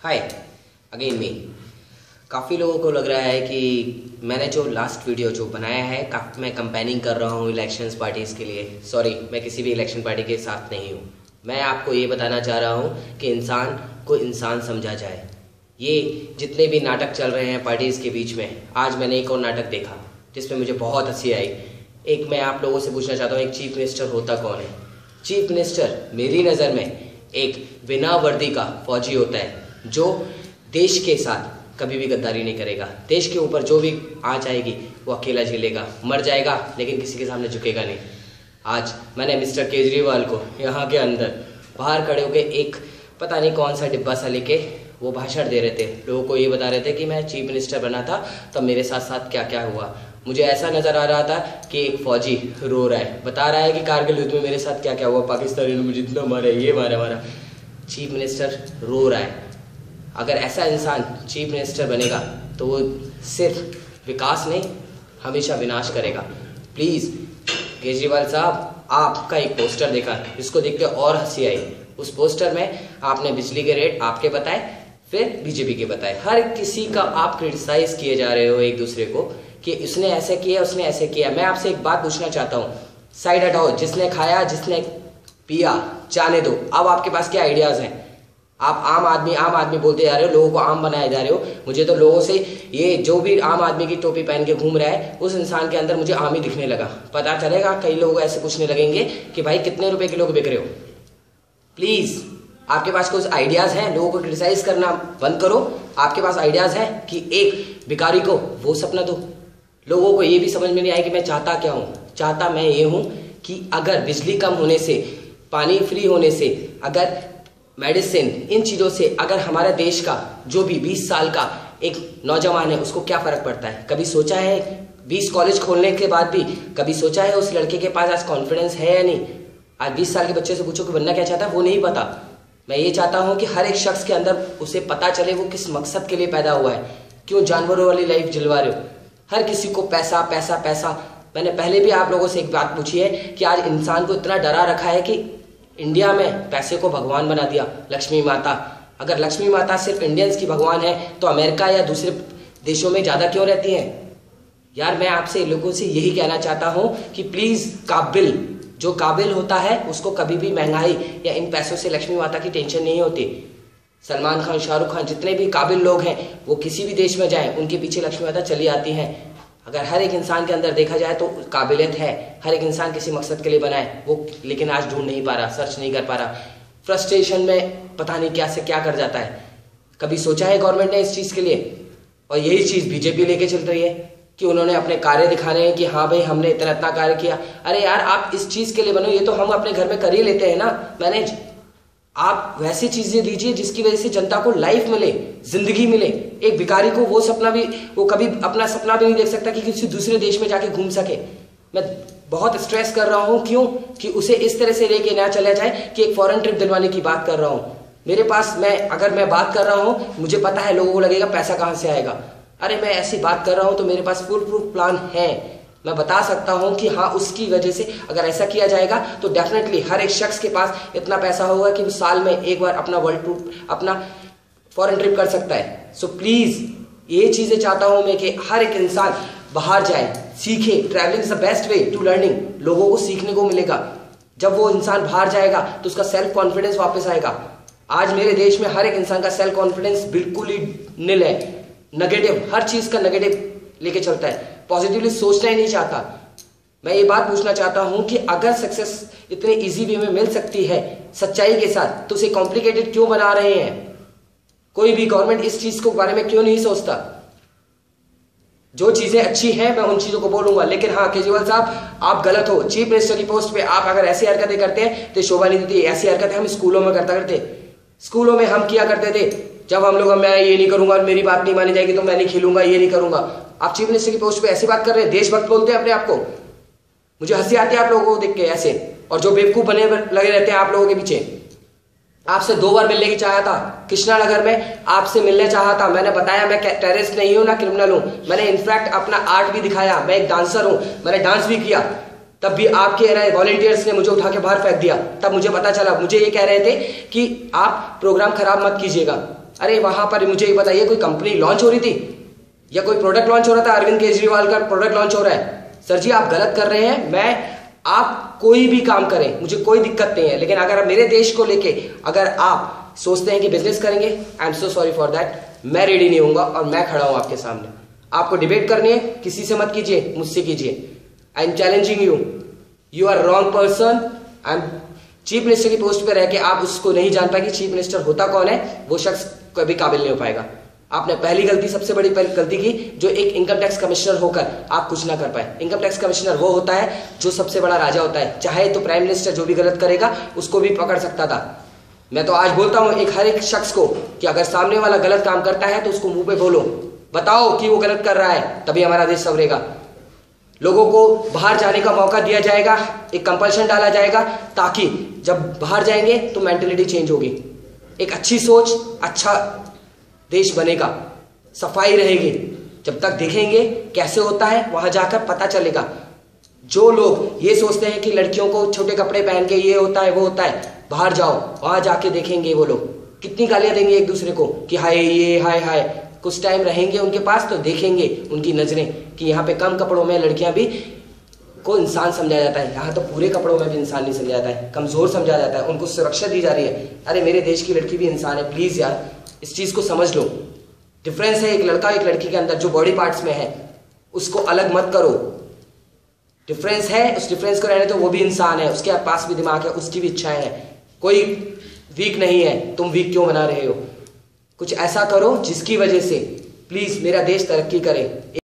हाय again मी। काफ़ी लोगों को लग रहा है कि मैंने जो लास्ट वीडियो जो बनाया है मैं कंपेनिंग कर रहा हूँ इलेक्शंस पार्टीज़ के लिए। सॉरी, मैं किसी भी इलेक्शन पार्टी के साथ नहीं हूँ। मैं आपको ये बताना चाह रहा हूँ कि इंसान को इंसान समझा जाए। ये जितने भी नाटक चल रहे हैं पार्टीज़ के बीच में, आज मैंने एक और नाटक देखा जिसमें मुझे बहुत हंसी आई। एक मैं आप लोगों से पूछना चाहता हूँ, एक चीफ मिनिस्टर होता कौन है? चीफ मिनिस्टर मेरी नज़र में एक बिना वर्दी का फौजी होता है जो देश के साथ कभी भी गद्दारी नहीं करेगा। देश के ऊपर जो भी आँच आएगी वो अकेला झेलेगा, मर जाएगा लेकिन किसी के सामने झुकेगा नहीं। आज मैंने मिस्टर केजरीवाल को यहाँ के अंदर बाहर खड़े होकर एक पता नहीं कौन सा डिब्बा सा लेके वो भाषण दे रहे थे। लोगों को ये बता रहे थे कि मैं चीफ मिनिस्टर बना था तब मेरे साथ साथ क्या क्या हुआ। मुझे ऐसा नज़र आ रहा था कि एक फौजी रो रहा है, बता रहा है कि कारगिल युद्ध में मेरे साथ क्या क्या हुआ, पाकिस्तानी ने मुझे इतना मारा, ये मारा। चीफ मिनिस्टर रो रहा है। अगर ऐसा इंसान चीफ मिनिस्टर बनेगा तो वो सिर्फ विकास नहीं, हमेशा विनाश करेगा। प्लीज़ केजरीवाल साहब, आपका एक पोस्टर देखा जिसको देख के और हंसी आई। उस पोस्टर में आपने बिजली के रेट आपके बताए, फिर बीजेपी के बताए। हर किसी का आप क्रिटिसाइज किए जा रहे हो एक दूसरे को कि उसने ऐसे किया, उसने ऐसे किया। मैं आपसे एक बात पूछना चाहता हूँ, साइड हटाओ। जिसने खाया, जिसने पिया, जाने दो। अब आपके पास क्या आइडियाज़ हैं? आप आम आदमी बोलते जा रहे हो, लोगों को आम बनाए जा रहे हो। मुझे तो लोगों से ये जो भी आम आदमी की टोपी पहन के घूम रहा है उस इंसान के अंदर मुझे आम ही दिखने लगा। पता चलेगा, कई लोग ऐसे पूछने लगेंगे कि भाई कितने रुपए किलो के बिक रहे हो। प्लीज़ आपके पास कुछ आइडियाज़ हैं, लोगों को क्रिटिसाइज करना बंद करो। आपके पास आइडियाज़ हैं कि एक भिखारी को वो सपना दो। लोगों को ये भी समझ में नहीं आया कि मैं चाहता क्या हूँ। चाहता मैं ये हूँ कि अगर बिजली कम होने से, पानी फ्री होने से, अगर मेडिसिन, इन चीज़ों से अगर हमारे देश का जो भी 20 साल का एक नौजवान है उसको क्या फ़र्क पड़ता है? कभी सोचा है? 20 कॉलेज खोलने के बाद भी कभी सोचा है उस लड़के के पास आज कॉन्फिडेंस है या नहीं? आज 20 साल के बच्चे से पूछो कि बनना क्या चाहता है, वो नहीं पता। मैं ये चाहता हूँ कि हर एक शख्स के अंदर उसे पता चले वो किस मकसद के लिए पैदा हुआ है। क्यों जानवरों वाली लाइफ जिलवा रहे हो? हर किसी को पैसा पैसा पैसा। मैंने पहले भी आप लोगों से एक बात पूछी है कि आज इंसान को इतना डरा रखा है कि इंडिया में पैसे को भगवान बना दिया, लक्ष्मी माता। अगर लक्ष्मी माता सिर्फ इंडियंस की भगवान है तो अमेरिका या दूसरे देशों में ज़्यादा क्यों रहती हैं? यार मैं आपसे लोगों से यही कहना चाहता हूँ कि प्लीज़ जो काबिल होता है उसको कभी भी महंगाई या इन पैसों से लक्ष्मी माता की टेंशन नहीं होती। सलमान खान, शाहरुख खान, जितने भी काबिल लोग हैं वो किसी भी देश में जाएं उनके पीछे लक्ष्मी माता चली आती हैं। अगर हर एक इंसान के अंदर देखा जाए तो काबिलियत है, हर एक इंसान किसी मकसद के लिए बना है वो, लेकिन आज ढूंढ नहीं पा रहा, सर्च नहीं कर पा रहा। फ्रस्ट्रेशन में पता नहीं क्या से क्या कर जाता है। कभी सोचा है गवर्नमेंट ने इस चीज़ के लिए? और यही चीज़ बीजेपी लेके चल रही है कि उन्होंने अपने कार्य दिखाने हैं कि हाँ भाई हमने इतना कार्य किया। अरे यार आप इस चीज़ के लिए बनो, ये तो हम अपने घर में कर ही लेते हैं ना मैनेज। आप वैसी चीजें दीजिए जिसकी वजह से जनता को लाइफ मिले, जिंदगी मिले। एक भिखारी को वो कभी अपना सपना भी नहीं देख सकता कि किसी दूसरे देश में जाके घूम सके। मैं बहुत स्ट्रेस कर रहा हूं, क्यों कि उसे इस तरह से लेके ना चला जाए कि एक फॉरेन ट्रिप दिलवाने की बात कर रहा हूं। मेरे पास अगर मैं बात कर रहा हूं, मुझे पता है लोगों को लगेगा पैसा कहां से आएगा। अरे मैं ऐसी बात कर रहा हूं तो मेरे पास फुल प्रूफ प्लान है। मैं बता सकता हूं कि हाँ उसकी वजह से अगर ऐसा किया जाएगा तो डेफिनेटली हर एक शख्स के पास इतना पैसा होगा कि वो साल में एक बार अपना वर्ल्ड टूर, अपना फॉरेन ट्रिप कर सकता है। सो प्लीज ये चीजें चाहता हूं मैं कि हर एक इंसान बाहर जाए, सीखे। Travelling is the best way to learning. लोगों को सीखने को मिलेगा। जब वो इंसान बाहर जाएगा तो उसका सेल्फ कॉन्फिडेंस वापस आएगा। आज मेरे देश में हर एक इंसान का सेल्फ कॉन्फिडेंस बिल्कुल ही निल है। नेगेटिव, हर चीज का नेगेटिव लेके चलता है, पॉजिटिवली सोचना ही नहीं चाहता। मैं ये बात पूछना चाहता हूं कि अगर सक्सेस इतने इजी वे में मिल सकती है सच्चाई के साथ तो उसे कॉम्प्लिकेटेड क्यों बना रहे हैं? कोई भी गवर्नमेंट इस चीज के बारे में क्यों नहीं सोचता? जो चीजें अच्छी हैं मैं उन चीजों को बोलूंगा, लेकिन हाँ केजरीवाल साहब आप गलत हो। चीफ मिनिस्टर की पोस्ट पे आप अगर ऐसी हरकतें करते हैं तो शोभा नहीं देती। ऐसी हरकतें हम स्कूलों में करते, स्कूलों में हम किया करते थे। जब हम लोग मैं ये नहीं करूंगा, मेरी बात नहीं मानी जाएगी तो मैं नहीं खेलूंगा, ये नहीं करूंगा। आप चीफ मिनिस्टर की पोस्ट पे ऐसी बात कर रहे हैं, देशभक्त बोलते हैं अपने आप को। मुझे हंसी आती है आप लोगों को देख के ऐसे, और जो बेवकूफ बने लगे रहते हैं आप लोगों के पीछे। आपसे 2 बार मिलने की चाहा था कृष्णानगर में, आपसे मिलने चाहा था। मैंने बताया मैं टेररिस्ट नहीं हूं ना क्रिमिनल हूं। मैंने इनफैक्ट अपना आर्ट भी दिखाया, मैं एक डांसर हूं, मैंने डांस भी किया। तब भी आप कह रहे हैं वॉलंटियर्स ने मुझे उठा के बाहर फेंक दिया, तब मुझे पता चला, मुझे ये कह रहे थे कि आप प्रोग्राम खराब मत कीजिएगा। अरे वहां पर मुझे ये बताइए कोई कंपनी लॉन्च हो रही थी या कोई प्रोडक्ट लॉन्च हो रहा था? अरविंद केजरीवाल का प्रोडक्ट लॉन्च हो रहा है। सर जी आप गलत कर रहे हैं। आप कोई भी काम करें, मुझे कोई दिक्कत नहीं है, लेकिन अगर आप मेरे देश को लेके अगर आप सोचते हैं कि बिजनेस करेंगे, I am so sorry for that, मैं रेडी नहीं होऊंगा और मैं खड़ा हूं आपके सामने। आपको डिबेट करनी है, किसी से मत कीजिए, मुझसे कीजिए। I am challenging you, you are wrong person. I am chief minister की पोस्ट पे रह के आप उसको नहीं जान पाए कि चीफ मिनिस्टर होता कौन है, वो शख्स कभी काबिल नहीं हो पाएगा। आपने पहली गलती, सबसे बड़ी गलती की, जो एक इनकम टैक्स कमिश्नर होकर आप कुछ ना कर पाए। इनकम टैक्स कमिश्नर वो होता है जो सबसे बड़ा राजा होता है, चाहे तो प्राइम मिनिस्टर जो भी गलत करेगा उसको भी पकड़ सकता था। मैं तो आज बोलता हूं हर एक शख्स को कि अगर सामने वाला गलत काम करता है तो उसको मुंह पे बोलो, बताओ कि वो गलत कर रहा है, तभी हमारा देश संवरेगा। लोगों को बाहर जाने का मौका दिया जाएगा, एक कंपल्शन डाला जाएगा, ताकि जब बाहर जाएंगे तो मेंटेलिटी चेंज होगी, एक अच्छी सोच, अच्छा देश बनेगा, सफाई रहेगी। जब तक देखेंगे कैसे होता है, वहां जाकर पता चलेगा। जो लोग ये सोचते हैं कि लड़कियों को छोटे कपड़े पहन के ये होता है वो होता है, बाहर जाओ, वहां जाके देखेंगे वो लोग कितनी गालियां देंगे एक दूसरे को कि हाय ये हाय हाय। कुछ टाइम रहेंगे उनके पास तो देखेंगे उनकी नजरें कि यहाँ पे कम कपड़ों में लड़कियां भी को इंसान समझा जाता है, यहाँ तो पूरे कपड़ों में भी इंसान नहीं समझा जाता है, कमजोर समझा जाता है, उनको सुरक्षा दी जा रही है। अरे मेरे देश की लड़की भी इंसान है, प्लीज यार इस चीज को समझ लो। डिफरेंस है एक लड़का एक लड़की के अंदर, जो बॉडी पार्ट्स में है उसको अलग मत करो। डिफरेंस है, उस डिफरेंस को रहने तो, वो भी इंसान है, उसके पास भी दिमाग है, उसकी भी इच्छाएं हैं, कोई वीक नहीं है। तुम वीक क्यों बना रहे हो? कुछ ऐसा करो जिसकी वजह से प्लीज मेरा देश तरक्की करे।